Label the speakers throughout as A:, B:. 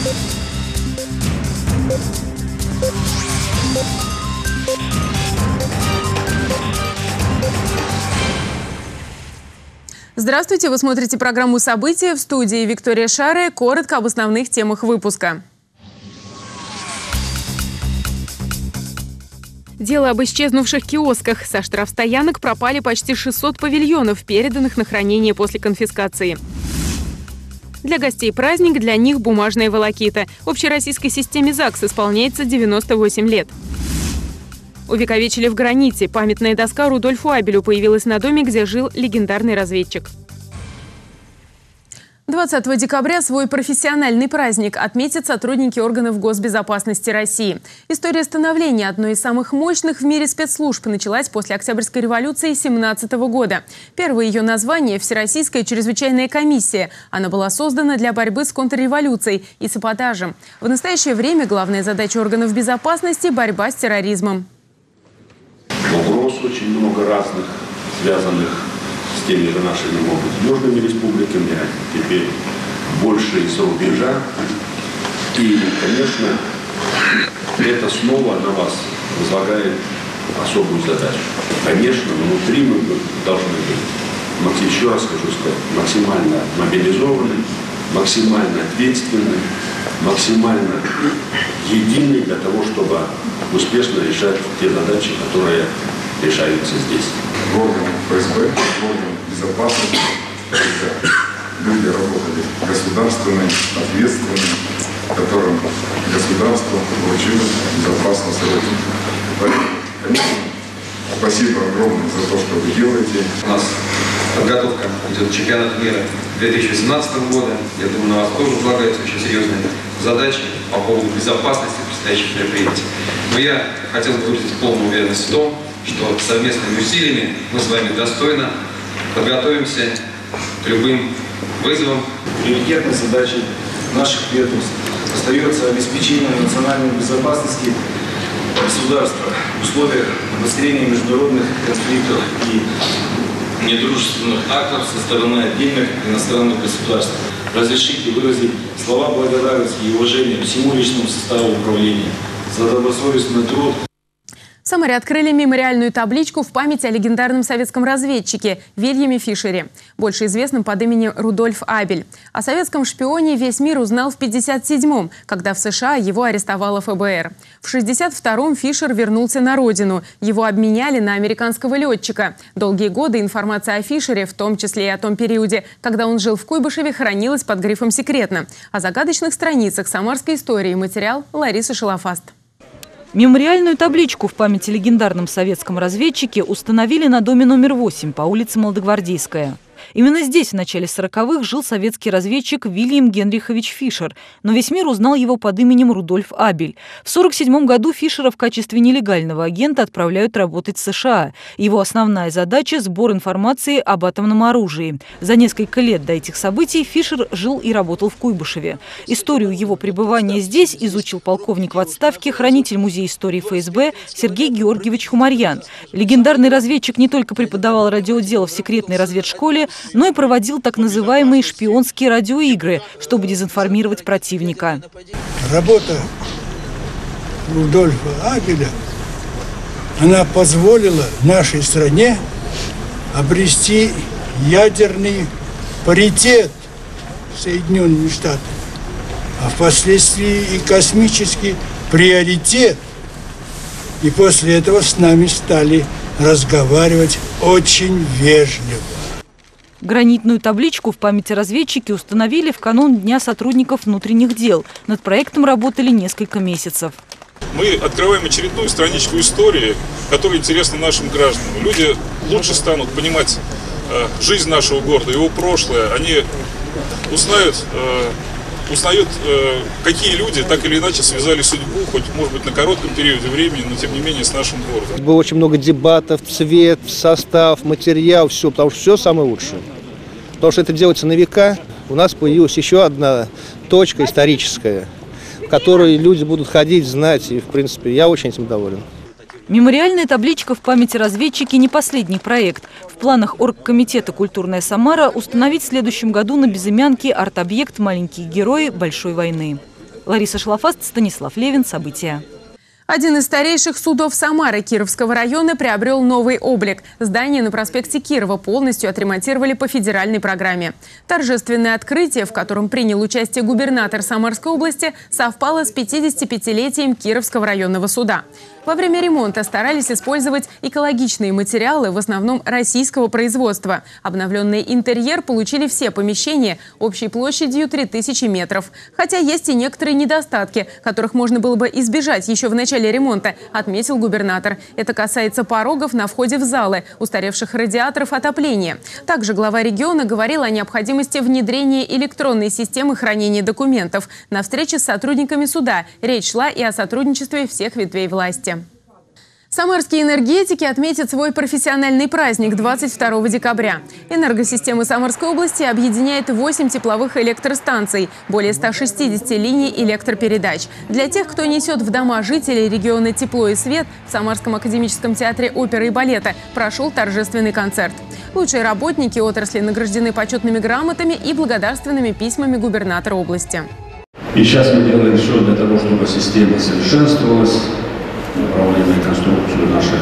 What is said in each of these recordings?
A: Здравствуйте, вы смотрите программу «События», в студии Виктория Шаре. Коротко об основных темах выпуска. Дело об исчезнувших киосках. Со штрафстоянок пропали почти 600 павильонов, переданных на хранение после конфискации. Для гостей праздник, для них бумажная волокита. Общероссийской системе ЗАГС исполняется 98 лет. Увековечили в граните. Памятная доска Рудольфу Абелю появилась на доме, где жил легендарный разведчик. 20 декабря свой профессиональный праздник отметят сотрудники органов госбезопасности России. История становления одной из самых мощных в мире спецслужб началась после Октябрьской революции 1917 года. Первое ее название – Всероссийская чрезвычайная комиссия. Она была создана для борьбы с контрреволюцией и саботажем. В настоящее время главная задача органов безопасности – борьба с терроризмом.
B: Угроз очень много разных, связанных с теми же нашими, может быть, южными республиками, а теперь больше из-за рубежа. И, конечно, это снова на вас возлагает особую задачу. Конечно, внутри мы должны быть, еще раз хочу сказать, максимально мобилизованы, максимально ответственны, максимально едины для того, чтобы успешно решать те задачи, которые решаются здесь.
C: Орган ФСБ, орган безопасности, люди работали государственные, ответственные, которым государство получило безопасность Родины. Поэтому, конечно, спасибо огромное за то, что вы делаете.
D: У нас подготовка идет к чемпионату мира 2018 года. Я думаю, на вас тоже возлагаются очень серьезные задачи по поводу безопасности предстоящих мероприятий. Но я хотел бы выразить полную уверенность в том, что совместными усилиями мы с вами достойно подготовимся к любым вызовам.
E: Приоритетной задачей наших ведомств остается обеспечение национальной безопасности государства в условиях обострения международных конфликтов и недружественных актов со стороны отдельных иностранных государств. Разрешите выразить слова благодарности и уважения всему личному составу управления за добросовестный труд.
A: В Самаре открыли мемориальную табличку в память о легендарном советском разведчике Вильяме Фишере, больше известном под именем Рудольф Абель. О советском шпионе весь мир узнал в 1957-м, когда в США его арестовало ФБР. В 1962-м Фишер вернулся на родину. Его обменяли на американского летчика. Долгие годы информация о Фишере, в том числе и о том периоде, когда он жил в Куйбышеве, хранилась под грифом «Секретно». О загадочных страницах самарской истории материал Ларисы Шалафаст.
F: Мемориальную табличку в память о легендарном советском разведчике установили на доме номер 8 по улице Молодогвардейская. Именно здесь в начале 40-х жил советский разведчик Вильям Генрихович Фишер, но весь мир узнал его под именем Рудольф Абель. В 1947 году Фишера в качестве нелегального агента отправляют работать в США. Его основная задача – сбор информации об атомном оружии. За несколько лет до этих событий Фишер жил и работал в Куйбышеве. Историю его пребывания здесь изучил полковник в отставке, хранитель музея истории ФСБ Сергей Георгиевич Хумарьян. Легендарный разведчик не только преподавал радиодело в секретной разведшколе, но и проводил так называемые шпионские радиоигры, чтобы дезинформировать противника.
G: Работа Рудольфа Абеля, она позволила нашей стране обрести ядерный паритет с Соединенными Штатами, а впоследствии и космический приоритет. И после этого с нами стали разговаривать очень вежливо.
F: Гранитную табличку в память о разведчике установили в канун Дня сотрудников внутренних дел. Над проектом работали несколько месяцев.
H: Мы открываем очередную страничку истории, которая интересна нашим гражданам. Люди лучше станут понимать жизнь нашего города, его прошлое. Они узнают, какие люди так или иначе связали судьбу, хоть, может быть, на коротком периоде времени, но, тем не менее, с нашим городом.
I: Было очень много дебатов, цвет, состав, материал, все, потому что все самое лучшее. Потому что это делается на века. У нас появилась еще одна точка историческая, в которой люди будут ходить, знать, и, в принципе, я очень этим доволен.
F: Мемориальная табличка в память о разведчике не последний проект. В планах оргкомитета «Культурная Самара» установить в следующем году на Безымянке арт-объект «Маленькие герои Большой войны». Лариса Шлафаст, Станислав Левин. События.
A: Один из старейших судов Самары Кировского района приобрел новый облик. Здание на проспекте Кирова полностью отремонтировали по федеральной программе. Торжественное открытие, в котором принял участие губернатор Самарской области, совпало с 55-летием Кировского районного суда. Во время ремонта старались использовать экологичные материалы, в основном российского производства. Обновленный интерьер получили все помещения общей площадью 3000 метров. Хотя есть и некоторые недостатки, которых можно было бы избежать еще в начале ремонта, отметил губернатор. Это касается порогов на входе в залы, устаревших радиаторов отопления. Также глава региона говорил о необходимости внедрения электронной системы хранения документов. На встрече с сотрудниками суда речь шла и о сотрудничестве всех ветвей власти. Самарские энергетики отметят свой профессиональный праздник 22 декабря. Энергосистемы Самарской области объединяет 8 тепловых электростанций, более 160 линий электропередач. Для тех, кто несет в дома жителей региона тепло и свет, в Самарском академическом театре оперы и балета прошел торжественный концерт. Лучшие работники отрасли награждены почетными грамотами и благодарственными письмами губернатора области.
B: И сейчас мы делаем все для того, чтобы система совершенствовалась. Направление конструкцию наших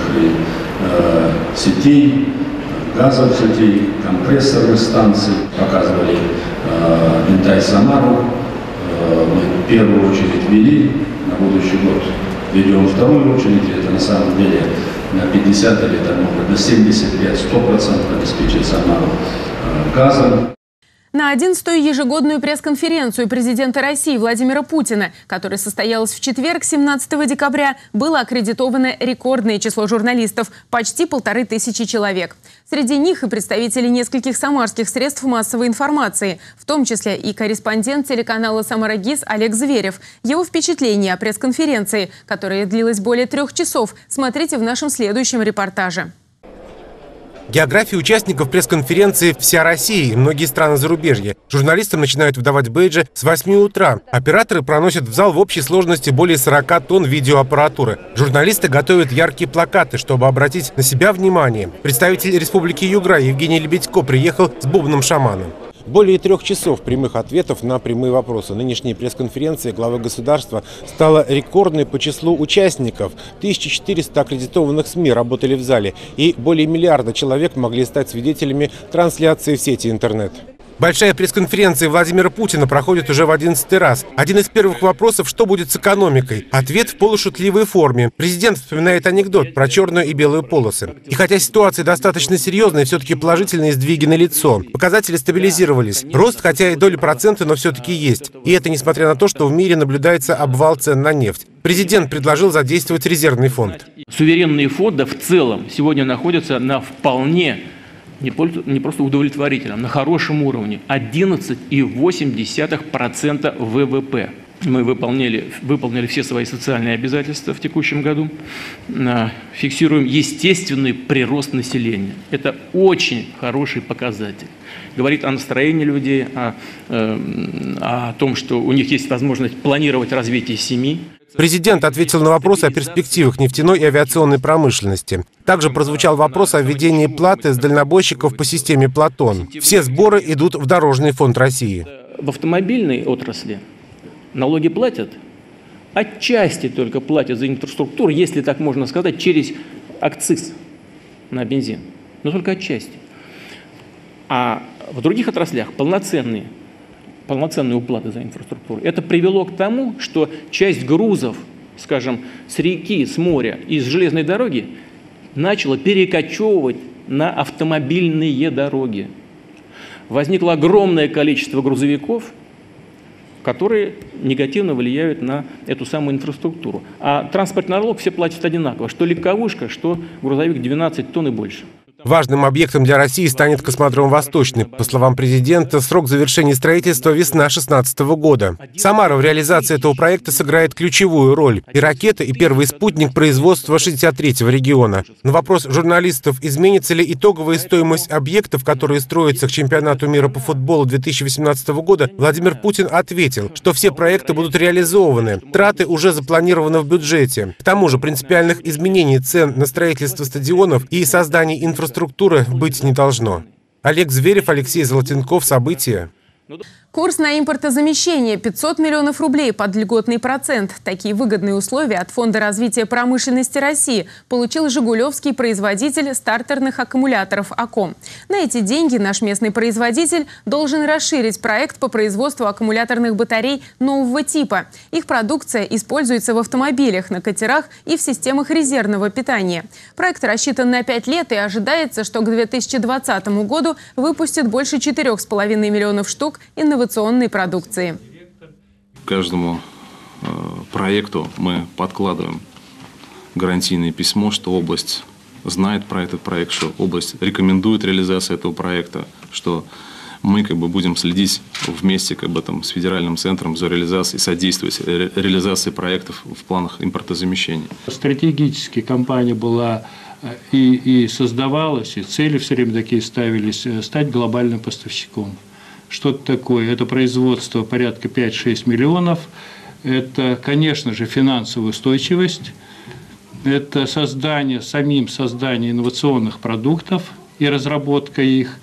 B: сетей, газовых сетей, компрессорных станций. Показывали Винтай Самару. Мы в первую очередь ввели, на будущий год ведем вторую очередь. Это на самом деле на 50 или там, может, на 75-100% обеспечит Самару газом.
A: На 11-ю ежегодную пресс-конференцию президента России Владимира Путина, которая состоялась в четверг, 17 декабря, было аккредитовано рекордное число журналистов – почти 1500 человек. Среди них и представители нескольких самарских средств массовой информации, в том числе и корреспондент телеканала «Самара-ГИС» Олег Зверев. Его впечатление о пресс-конференции, которая длилась более 3 часов, смотрите в нашем следующем репортаже.
J: География участников пресс-конференции «Вся Россия» и многие страны зарубежья. Журналистам начинают выдавать бейджи с 8 утра. Операторы проносят в зал в общей сложности более 40 тонн видеоаппаратуры. Журналисты готовят яркие плакаты, чтобы обратить на себя внимание. Представитель Республики Югра Евгений Лебедько приехал с бубном-шаманом. Более 3 часов прямых ответов на прямые вопросы. Нынешняя пресс-конференция главы государства стала рекордной по числу участников. 1400 аккредитованных СМИ работали в зале, и более миллиарда человек могли стать свидетелями трансляции в сети интернет. Большая пресс-конференция Владимира Путина проходит уже в 11-й раз. Один из первых вопросов – что будет с экономикой? Ответ в полушутливой форме. Президент вспоминает анекдот про черную и белую полосы. И хотя ситуация достаточно серьезная, все-таки положительные сдвиги налицо. Показатели стабилизировались. Рост, хотя и доли процента, но все-таки есть. И это несмотря на то, что в мире наблюдается обвал цен на нефть. Президент предложил задействовать резервный фонд.
K: Суверенные фонды в целом сегодня находятся на вполне не просто удовлетворительном, на хорошем уровне. 11,8% ВВП. Мы выполнили все свои социальные обязательства в текущем году. Фиксируем естественный прирост населения. Это очень хороший показатель. Говорит о настроении людей, о том, что у них есть возможность планировать развитие семьи.
J: Президент ответил на вопросы о перспективах нефтяной и авиационной промышленности. Также прозвучал вопрос о введении платы с дальнобойщиков по системе «Платон». Все сборы идут в Дорожный фонд России.
K: В автомобильной отрасли налоги платят, отчасти только платят за инфраструктуру, если так можно сказать, через акциз на бензин. Но только отчасти. А в других отраслях полноценные уплаты за инфраструктуру. Это привело к тому, что часть грузов, скажем, с реки, с моря и с железной дороги начала перекочевывать на автомобильные дороги. Возникло огромное количество грузовиков, которые негативно влияют на эту самую инфраструктуру. А транспортный налог все платят одинаково, что легковушка, что грузовик 12 тонн и больше.
J: Важным объектом для России станет космодром «Восточный». По словам президента, срок завершения строительства – весна 2016 года. Самара в реализации этого проекта сыграет ключевую роль. И ракета, и первый спутник производства 63-го региона. На вопрос журналистов, изменится ли итоговая стоимость объектов, которые строятся к чемпионату мира по футболу 2018 года, Владимир Путин ответил, что все проекты будут реализованы. Траты уже запланированы в бюджете. К тому же принципиальных изменений цен на строительство стадионов и создание инфраструктуры быть не должно. Олег Зверев, Алексей Золотенков. События.
A: Курс на импортозамещение – 500 миллионов рублей под льготный процент. Такие выгодные условия от Фонда развития промышленности России получил жигулевский производитель стартерных аккумуляторов «АКОМ». На эти деньги наш местный производитель должен расширить проект по производству аккумуляторных батарей нового типа. Их продукция используется в автомобилях, на катерах и в системах резервного питания. Проект рассчитан на 5 лет и ожидается, что к 2020 году выпустит больше 4,5 миллионов штук инновационной продукции.
L: К каждому проекту мы подкладываем гарантийное письмо, что область знает про этот проект, что область рекомендует реализацию этого проекта, что мы будем следить вместе с федеральным центром за реализацией, содействовать реализации проектов в планах импортозамещения.
M: Стратегически компания была и создавалась, и цели все время такие ставились, стать глобальным поставщиком. Что это такое? Это производство порядка 5-6 миллионов. Это, конечно же, финансовая устойчивость. Это создание инновационных продуктов и разработка их.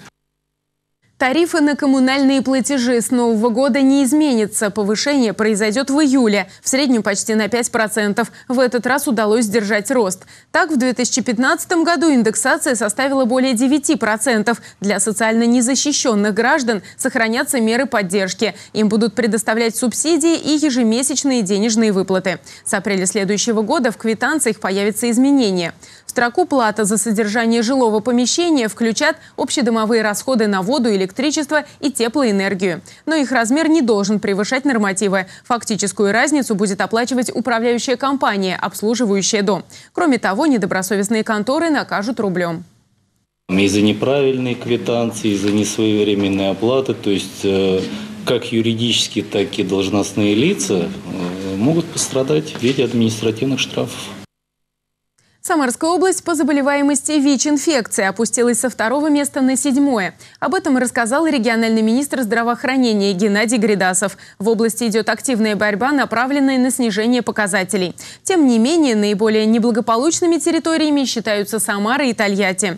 A: Тарифы на коммунальные платежи с нового года не изменятся. Повышение произойдет в июле, в среднем почти на 5%. В этот раз удалось сдержать рост. Так, в 2015 году индексация составила более 9%. Для социально незащищенных граждан сохранятся меры поддержки. Им будут предоставлять субсидии и ежемесячные денежные выплаты. С апреля следующего года в квитанциях появятся изменения. В строку «Плата за содержание жилого помещения» включат общедомовые расходы на воду, электричество и теплоэнергию. Но их размер не должен превышать нормативы. Фактическую разницу будет оплачивать управляющая компания, обслуживающая дом. Кроме того, недобросовестные конторы накажут рублем.
N: Из-за неправильной квитанции, из-за несвоевременной оплаты, то есть как юридические, так и должностные лица могут пострадать в виде административных штрафов.
A: Самарская область по заболеваемости ВИЧ-инфекции опустилась со 2-го места на 7-е. Об этом рассказал региональный министр здравоохранения Геннадий Гридасов. В области идет активная борьба, направленная на снижение показателей. Тем не менее, наиболее неблагополучными территориями считаются Самара и Тольятти.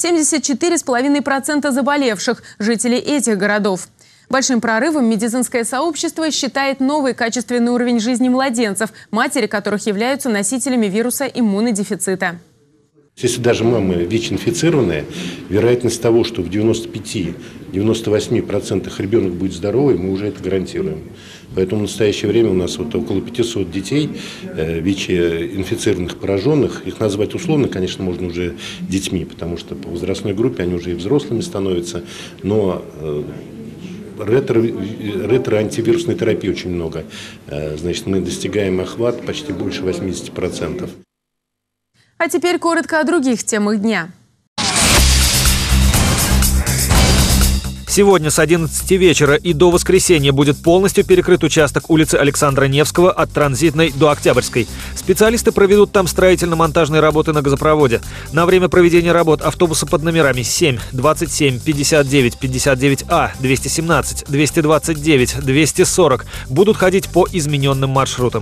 A: 74,5% заболевших – жители этих городов. Большим прорывом медицинское сообщество считает новый качественный уровень жизни младенцев, матери которых являются носителями вируса иммунодефицита.
O: Если даже мамы ВИЧ-инфицированные, вероятность того, что в 95-98% ребенок будет здоровый, мы уже это гарантируем. Поэтому в настоящее время у нас около 500 детей ВИЧ-инфицированных, пораженных. Их назвать условно, конечно, можно уже детьми, потому что по возрастной группе они уже и взрослыми становятся. Но ретро-антивирусной терапии очень много. Значит, мы достигаем охват почти больше 80%.
A: А теперь коротко о других темах дня.
P: Сегодня с 11 вечера и до воскресенья будет полностью перекрыт участок улицы Александра Невского от Транзитной до Октябрьской. Специалисты проведут там строительно-монтажные работы на газопроводе. На время проведения работ автобусы под номерами 7, 27, 59, 59А, 217, 229, 240 будут ходить по измененным маршрутам.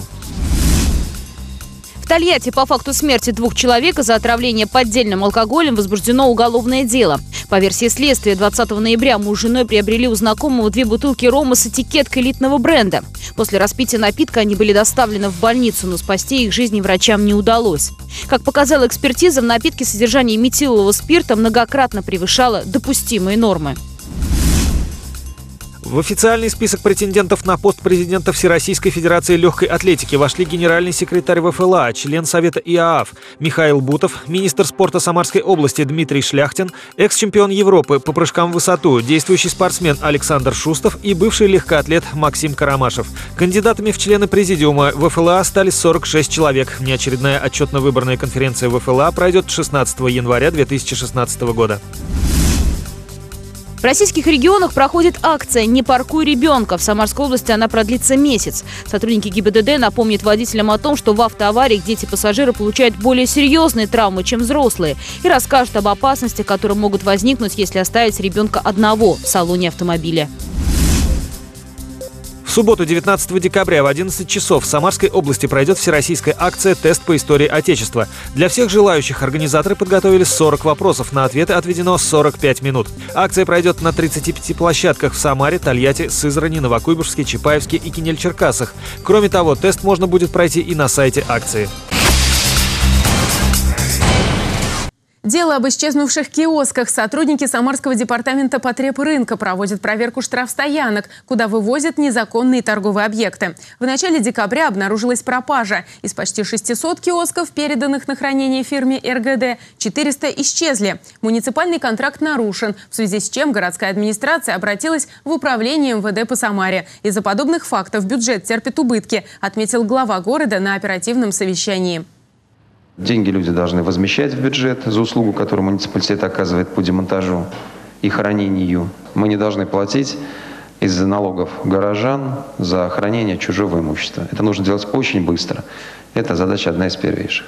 F: В Тольятти по факту смерти 2 человек за отравление поддельным алкоголем возбуждено уголовное дело. По версии следствия, 20 ноября муж с женой приобрели у знакомого 2 бутылки рома с этикеткой элитного бренда. После распития напитка они были доставлены в больницу, но спасти их жизни врачам не удалось. Как показала экспертиза, в напитке содержание метилового спирта многократно превышало допустимые нормы.
P: В официальный список претендентов на пост президента Всероссийской Федерации легкой атлетики вошли генеральный секретарь ВФЛА, член Совета ИААФ Михаил Бутов, министр спорта Самарской области Дмитрий Шляхтин, экс-чемпион Европы по прыжкам в высоту, действующий спортсмен Александр Шустов и бывший легкоатлет Максим Карамашев. Кандидатами в члены президиума ВФЛА стали 46 человек. Внеочередная отчетно-выборная конференция ВФЛА пройдет 16 января 2016 года.
F: В российских регионах проходит акция «Не паркуй ребенка». В Самарской области она продлится месяц. Сотрудники ГИБДД напомнят водителям о том, что в автоавариях дети-пассажиры получают более серьезные травмы, чем взрослые, и расскажут об опасностях, которые могут возникнуть, если оставить ребенка одного в салоне автомобиля.
P: В В субботу, 19 декабря в 11 часов в Самарской области пройдет всероссийская акция «Тест по истории Отечества». Для всех желающих организаторы подготовили 40 вопросов. На ответы отведено 45 минут. Акция пройдет на 35 площадках в Самаре, Тольятти, Сызрани, Новокуйбышевске, Чапаевске и Кинель-Черкассах. Кроме того, тест можно будет пройти и на сайте акции.
A: Дело об исчезнувших киосках. Сотрудники Самарского департамента потребрынка проводят проверку штрафстоянок, куда вывозят незаконные торговые объекты. В начале декабря обнаружилась пропажа. Из почти 600 киосков, переданных на хранение фирме РГД, 400 исчезли. Муниципальный контракт нарушен, в связи с чем городская администрация обратилась в управление МВД по Самаре. Из-за подобных фактов бюджет терпит убытки, отметил глава города на оперативном совещании.
Q: Деньги люди должны возмещать в бюджет за услугу, которую муниципалитет оказывает по демонтажу и хранению. Мы не должны платить из-за налогов горожан за хранение чужого имущества. Это нужно делать очень быстро. Это задача одна из первейших.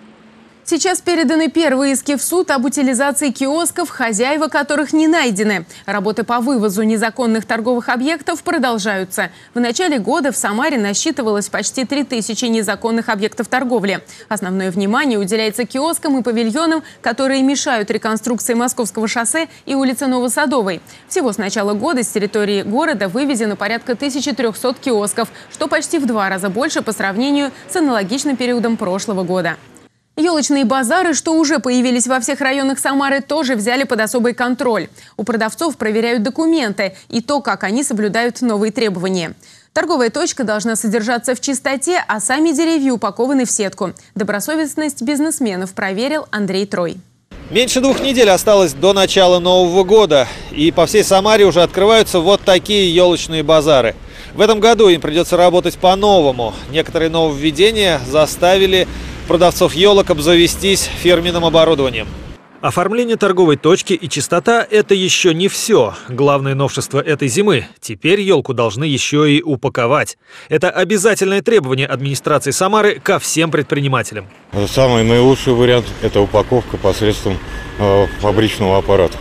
A: Сейчас переданы первые иски в суд об утилизации киосков, хозяева которых не найдены. Работы по вывозу незаконных торговых объектов продолжаются. В начале года в Самаре насчитывалось почти 3000 незаконных объектов торговли. Основное внимание уделяется киоскам и павильонам, которые мешают реконструкции Московского шоссе и улицы Новосадовой. Всего с начала года с территории города вывезено порядка 1300 киосков, что почти в 2 раза больше по сравнению с аналогичным периодом прошлого года. Елочные базары, что уже появились во всех районах Самары, тоже взяли под особый контроль. У продавцов проверяют документы и то, как они соблюдают новые требования. Торговая точка должна содержаться в чистоте, а сами деревья упакованы в сетку. Добросовестность бизнесменов проверил Андрей Трой.
P: Меньше 2 недель осталось до начала Нового года. И по всей Самаре уже открываются вот такие елочные базары. В этом году им придется работать по-новому. Некоторые нововведения заставили продавцов елок обзавестись фирменным оборудованием. Оформление торговой точки и чистота – это еще не все. Главное новшество этой зимы – теперь елку должны еще и упаковать. Это обязательное требование администрации Самары ко всем предпринимателям.
R: Самый наилучший вариант – это упаковка посредством фабричного аппарата.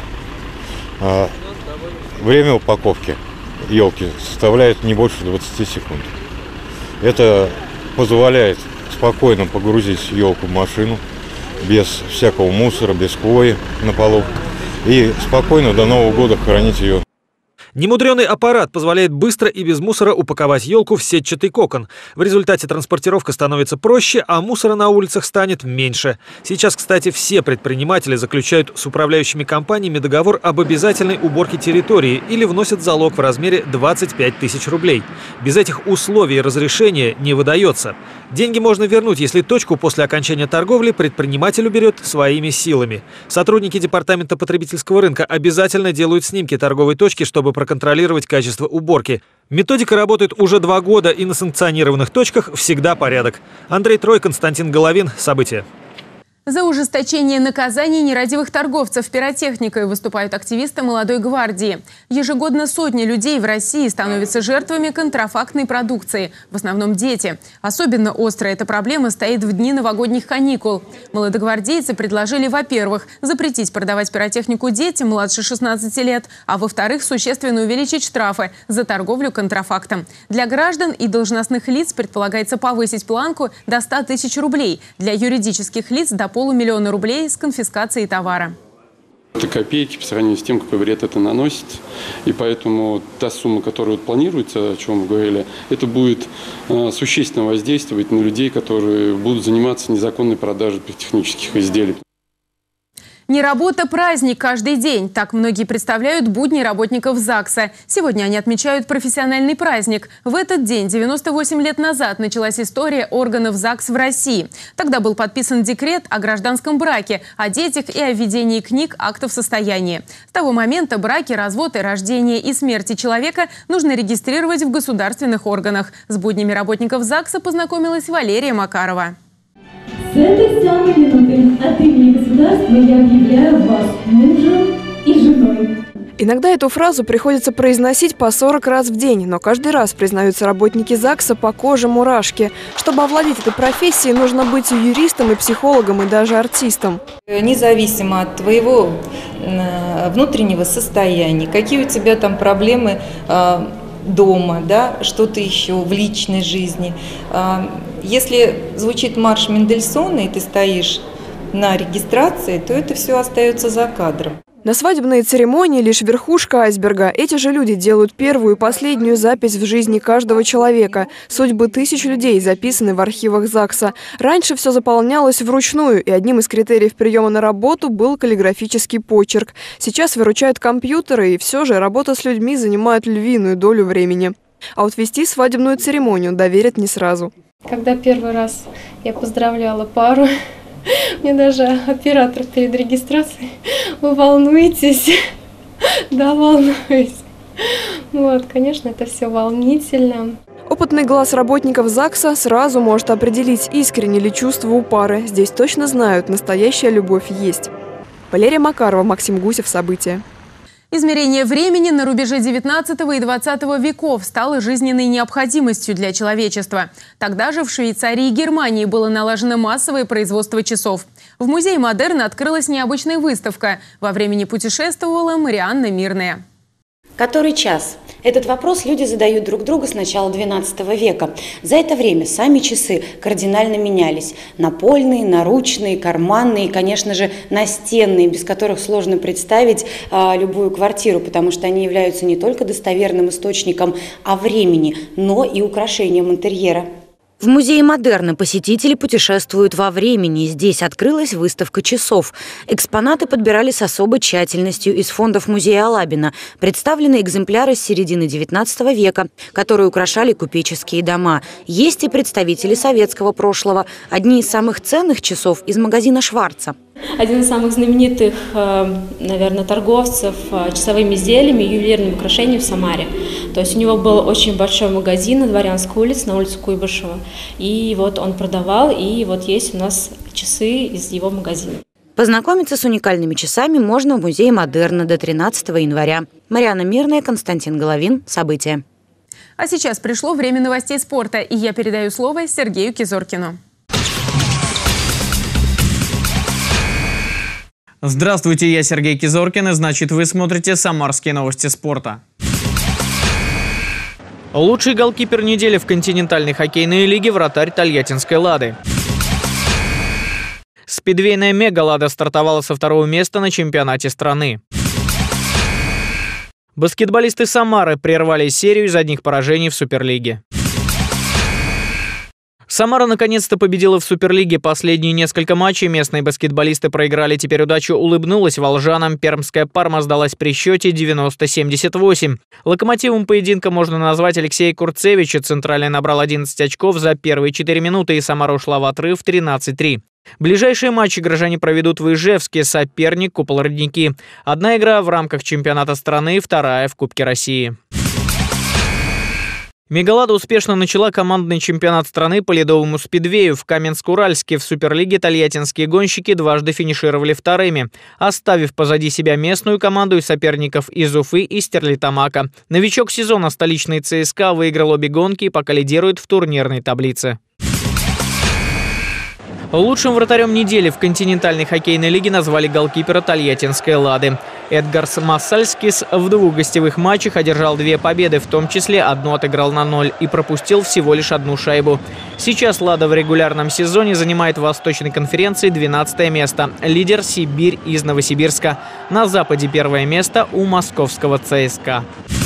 R: Время упаковки елки составляет не больше 20 секунд. Это позволяет спокойно погрузить елку в машину, без всякого мусора, без хвои на полу, и спокойно до Нового года хранить ее.
P: Немудрёный аппарат позволяет быстро и без мусора упаковать елку в сетчатый кокон. В результате транспортировка становится проще, а мусора на улицах станет меньше. Сейчас, кстати, все предприниматели заключают с управляющими компаниями договор об обязательной уборке территории или вносят залог в размере 25 тысяч рублей. Без этих условий и разрешения не выдается. Деньги можно вернуть, если точку после окончания торговли предприниматель уберет своими силами. Сотрудники департамента потребительского рынка обязательно делают снимки торговой точки, чтобы проконтролировать качество уборки. Методика работает уже 2 года, и на санкционированных точках всегда порядок. Андрей Трой, Константин Головин. События.
A: За ужесточение наказаний нерадивых торговцев пиротехникой выступают активисты молодой гвардии. Ежегодно сотни людей в России становятся жертвами контрафактной продукции, в основном дети. Особенно остро эта проблема стоит в дни новогодних каникул. Молодогвардейцы предложили, во-первых, запретить продавать пиротехнику детям младше 16 лет, а во-вторых, существенно увеличить штрафы за торговлю контрафактом. Для граждан и должностных лиц предполагается повысить планку до 100 тысяч рублей, для юридических лиц – до 500 000 рублей с конфискацией товара.
S: Это копейки по сравнению с тем, какой вред это наносит. И поэтому та сумма, которая планируется, о чем вы говорили, это будет существенно воздействовать на людей, которые будут заниматься незаконной продажей пиротехнических изделий.
A: Не работа, праздник каждый день. Так многие представляют будни работников ЗАГСа. Сегодня они отмечают профессиональный праздник. В этот день, 98 лет назад, началась история органов ЗАГС в России. Тогда был подписан декрет о гражданском браке, о детях и о введении книг актов состояния. С того момента браки, разводы, рождение и смерти человека нужно регистрировать в государственных органах. С буднями работников ЗАГСа познакомилась Валерия Макарова.
T: С этой самой минуты от имени государства я объявляю вас мужем и женой.
U: Иногда эту фразу приходится произносить по 40 раз в день, но каждый раз, признаются работники ЗАГСа, по коже мурашки. Чтобы овладеть этой профессией, нужно быть и юристом, и психологом, и даже артистом.
V: Независимо от твоего внутреннего состояния, какие у тебя там проблемы
C: дома, да, что-то еще в личной жизни. Если звучит марш Мендельсона, и ты стоишь на регистрации, то это все остается за кадром.
U: На свадебные церемонии лишь верхушка айсберга. Эти же люди делают первую и последнюю запись в жизни каждого человека. Судьбы тысяч людей записаны в архивах ЗАГСа. Раньше все заполнялось вручную, и одним из критериев приема на работу был каллиграфический почерк. Сейчас выручают компьютеры, и все же работа с людьми занимает львиную долю времени. А вот вести свадебную церемонию доверят не сразу.
V: Когда первый раз я поздравляла пару, мне даже оператор перед регистрацией: вы волнуетесь? Да, волнуюсь. Вот, конечно, это все волнительно.
U: Опытный глаз работников ЗАГСа сразу может определить, искренне ли чувства у пары. Здесь точно знают, настоящая любовь есть. Валерия Макарова, Максим Гусев. События.
A: Измерение времени на рубеже 19 и 20 веков стало жизненной необходимостью для человечества. Тогда же в Швейцарии и Германии было налажено массовое производство часов. В музее «Модерн» открылась необычная выставка. Во времени путешествовала Марианна Мирная.
W: Который час? Этот вопрос люди задают друг другу с начала XII века. За это время сами часы кардинально менялись. Напольные, наручные, карманные и, конечно же, настенные, без которых сложно представить любую квартиру, потому что они являются не только достоверным источником времени, но и украшением интерьера.
X: В музее «Модерна» посетители путешествуют во времени. Здесь открылась выставка часов. Экспонаты подбирали с особой тщательностью из фондов музея Алабина. Представлены экземпляры с середины XIX века, которые украшали купеческие дома. Есть и представители советского прошлого. Одни из самых ценных часов из магазина «Шварца».
V: Один из самых знаменитых, наверное, торговцев часовыми изделиями, ювелирными украшениями в Самаре. То есть у него был очень большой магазин на Дворянской улице, на улице Куйбышева. И вот он продавал, и вот есть у нас часы из его магазина.
X: Познакомиться с уникальными часами можно в музее «Модерна» до 13 января. Марианна Мирная, Константин Головин. События.
A: А сейчас пришло время новостей спорта, и я передаю слово Сергею Кизоркину.
Y: Здравствуйте, я Сергей Кизоркин, и значит, вы смотрите «Самарские новости спорта». Лучший голкипер недели в континентальной хоккейной лиге — вратарь тольяттинской «Лады». Спидвейная «Мега Лада» стартовала со второго места на чемпионате страны. Баскетболисты Самары прервали серию из одних поражений в Суперлиге. Самара наконец-то победила в Суперлиге. Последние несколько матчей местные баскетболисты проиграли. Теперь удача улыбнулась волжанам. Пермская «Парма» сдалась при счете 90-78. Локомотивом поединка можно назвать Алексея Курцевича. Центральный набрал 11 очков за первые 4 минуты, и Самара ушла в отрыв 13-3. Ближайшие матчи горожане проведут в Ижевске, соперник Купол-Родники. Одна игра в рамках чемпионата страны, вторая в Кубке России. «Мегалада» успешно начала командный чемпионат страны по ледовому спидвею. В Каменск-Уральске в Суперлиге тольяттинские гонщики дважды финишировали вторыми, оставив позади себя местную команду и соперников из Уфы и Стерлитамака. Новичок сезона столичный ЦСКА выиграл обе гонки и пока лидирует в турнирной таблице. Лучшим вратарем недели в континентальной хоккейной лиге назвали голкипера тольяттинской «Лады». Эдгарс Массальскис в 2 гостевых матчах одержал 2 победы, в том числе одну отыграл на 0 и пропустил всего лишь 1 шайбу. Сейчас «Лада» в регулярном сезоне занимает в Восточной конференции 12 место. Лидер «Сибирь» из Новосибирска. На Западе 1 место у московского ЦСКА.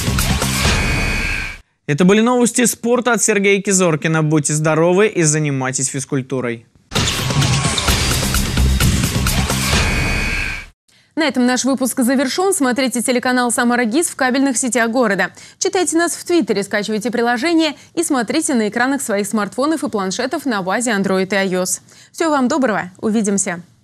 Y: Это были новости спорта от Сергея Кизоркина. Будьте здоровы и занимайтесь физкультурой.
A: На этом наш выпуск завершен. Смотрите телеканал «Самара ГИС» в кабельных сетях города. Читайте нас в Твиттере, скачивайте приложение и смотрите на экранах своих смартфонов и планшетов на базе Android и iOS. Всего вам доброго. Увидимся.